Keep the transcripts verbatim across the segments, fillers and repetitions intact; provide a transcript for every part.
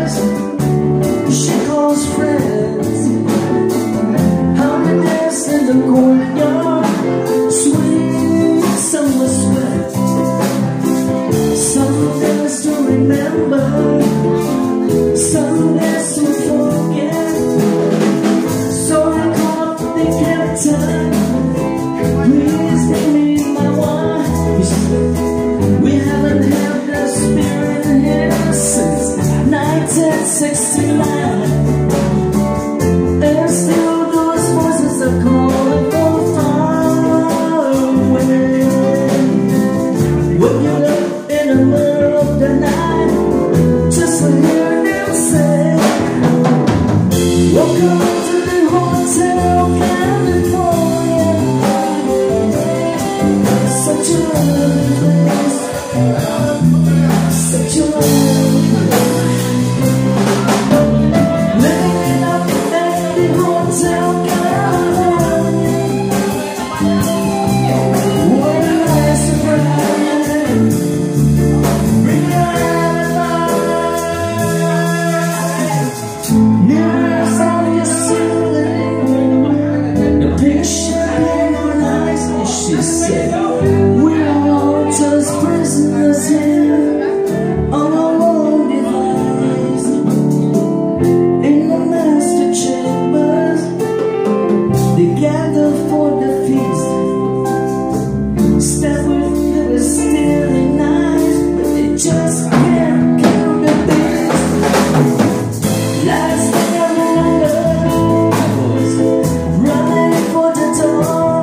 guys she calls friends. How they dance in the courtyard, sweet summer sweat. Some days to remember, some days to forget. So I called the captain. Please give me my wife. We haven't had the spirit here since nineteen sixty-nine. And still those voices are calling from far away. When you look in the middle of the night, just to hear them say, welcome to the Hotel California. Such a lovely place, such a lovely place. Living up at the Hotel California, what a nice surprise. Bring your alive. Mirrors on your ceiling, the picture in your eyes. And she said, we're all just prisoners here on our own device. In the master chambers, they gather for the feast. Step with you is steely nice, but they just can't kill the beast. Last thing I remember, I was running for the door.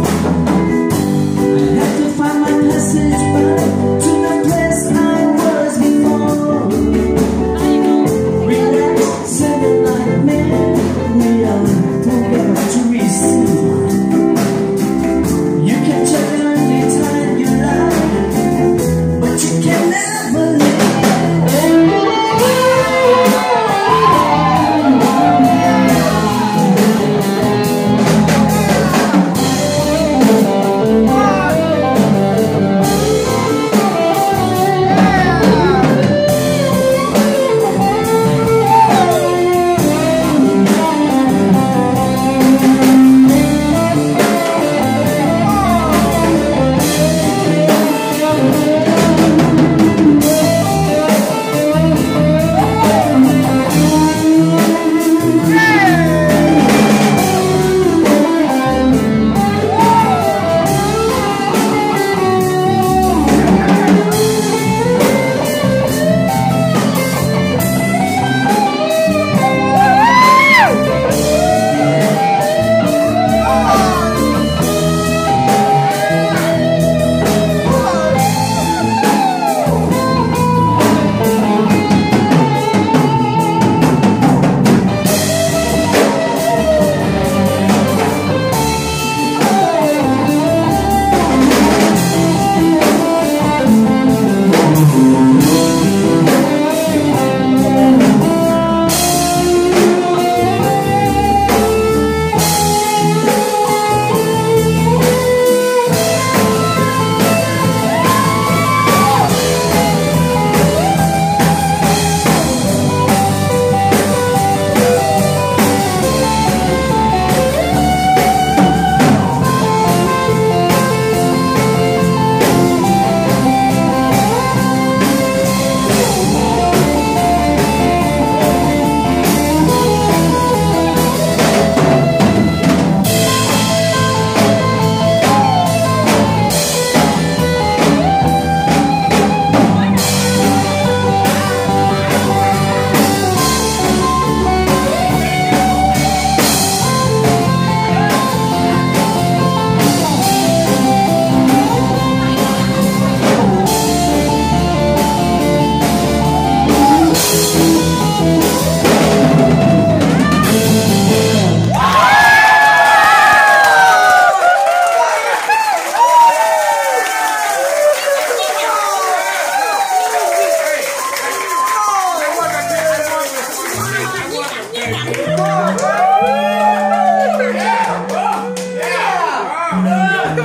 I had to find my passage back to the place I was before. Relax, sing it like me. We are together to receive. You can check it anytime you like, but you can never leave.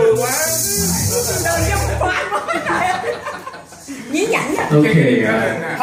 Okay. Uh,